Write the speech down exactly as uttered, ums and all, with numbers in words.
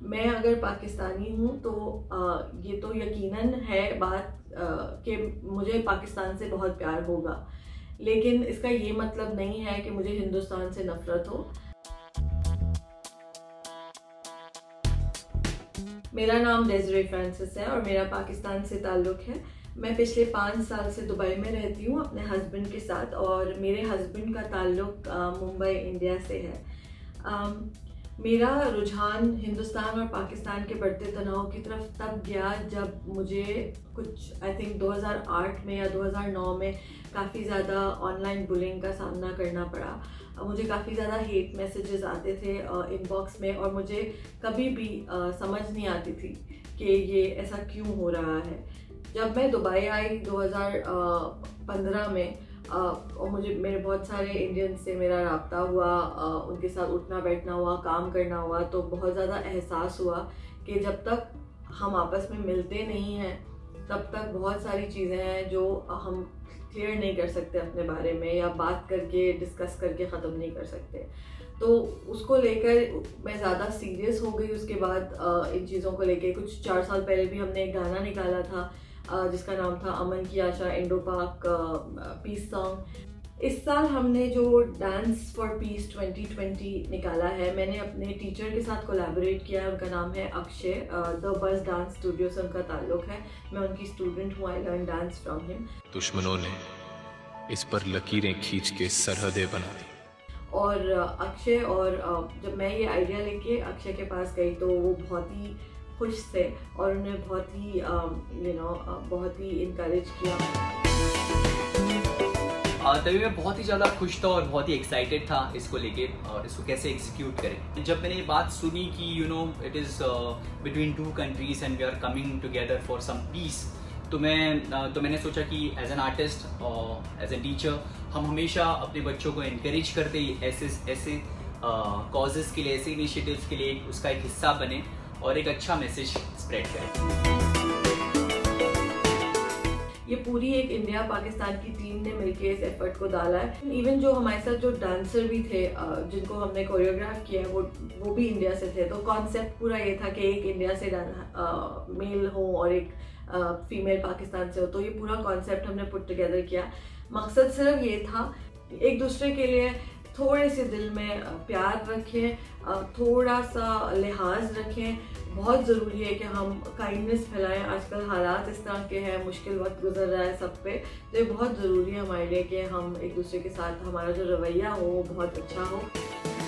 میں اگر پاکستانی ہوں تو یہ تو یقیناً ہے بات کہ مجھے پاکستان سے بہت پیار ہوگا، لیکن اس کا یہ مطلب نہیں ہے کہ مجھے ہندوستان سے نفرت ہو۔ میرا نام ڈیزری فرانسس ہے اور میرا پاکستان سے تعلق ہے۔ میں پچھلے پانچ سال سے دبئی میں رہتی ہوں اپنے ہسبینڈ کے ساتھ، اور میرے ہسبینڈ کا تعلق ممبئی انڈیا سے ہے۔ میرا رجحان ہندوستان اور پاکستان کے بڑھتے تناؤ کی طرف تب گیا جب مجھے کچھ آئی تھنک دو ہزار آٹھ میں یا دو ہزار نو میں کافی زیادہ آن لائن بلنگ کا سامنا کرنا پڑا۔ مجھے کافی زیادہ ہیٹ میسیجز آتے تھے ان باکس میں، اور مجھے کبھی بھی سمجھ نہیں آتی تھی کہ یہ ایسا کیوں ہو رہا ہے۔ جب میں دبئی آئی دو ہزار پندرہ میں، اور مجھے میرے بہت سارے انڈین سے میرا رابطہ ہوا، ان کے ساتھ اٹھنا بیٹھنا ہوا، کام کرنا ہوا، تو بہت زیادہ احساس ہوا کہ جب تک ہم آپس میں ملتے نہیں ہیں تب تک بہت ساری چیزیں ہیں جو ہم کلیئر نہیں کر سکتے اپنے بارے میں، یا بات کر کے ڈسکس کر کے ختم نہیں کر سکتے۔ تو اس کو لے کر میں زیادہ سیریس ہو گئی۔ اس کے بعد ان چیزوں کو لے کے کچھ چار سال پہلے بھی ہم نے ایک گانا نکالا تھا جس کا نام تھا امن کی آشا انڈو پاک پیس سانگ۔ اس سال ہم نے جو dance for peace twenty twenty نکالا ہے، میں نے اپنے ٹیچر کے ساتھ کولیبوریٹ کیا ہے۔ ان کا نام ہے اکشے، دا بز ڈانس اسٹوڈیو سے ان کا تعلق ہے۔ میں ان کی اسٹوڈنٹ ہوں، آئی لرن ڈانس فرام ہم۔ دشمنوں نے اس پر لکیریں کھینچ کے سرحدیں بنا دی۔ اور اکشے، اور جب میں یہ آئیڈیا لے کے اکشے کے پاس گئی تو وہ بہت ہی خوش تھے اور انہیں بہت ہی یو نو بہت ہی انکریج کیا۔ تبھی میں بہت ہی زیادہ خوش تھا اور بہت ہی ایکسائٹیڈ تھا اس کو لے کے، اور اس کو کیسے ایگزیکیوٹ کریں۔ جب میں نے یہ بات سنی کہ you know it is between two countries and we are coming together for some peace, تو میں تو میں نے سوچا کہ ایز این آرٹسٹ اور ایز اے ٹیچر ہم ہمیشہ اپنے بچوں کو انکریج کرتے ایسے ایسے کازز کے لیے، ایسے انیشیٹیوز کے لیے اس کا ایک حصہ بنے اور ایک اچھا میسیج اسپریڈ کریں۔ یہ پوری ایک انڈیا پاکستان کی ٹیم نے مل کے اس ایفرٹ کو ڈالا ہے۔ ایون جو ہمارے ساتھ جو ڈانسر بھی تھے جن کو ہم نے کوریوگراف کیا ہے وہ وہ بھی انڈیا سے تھے۔ تو کانسیپٹ پورا یہ تھا کہ ایک انڈیا سے میل ہو اور ایک فیمیل پاکستان سے ہو، تو یہ پورا کانسیپٹ ہم نے پٹ ٹوگیدر کیا۔ مقصد صرف یہ تھا ایک دوسرے کے لیے تھوڑے سے دل میں پیار رکھیں، تھوڑا سا لحاظ رکھیں۔ بہت ضروری ہے کہ ہم کائنڈنس پھیلائیں۔ آج کل حالات اس طرح کے ہیں، مشکل وقت گزر رہا ہے سب پہ، تو یہ بہت ضروری ہے ہمارے لیے کہ ہم ایک دوسرے کے ساتھ ہمارا جو رویہ ہو وہ بہت اچھا ہو۔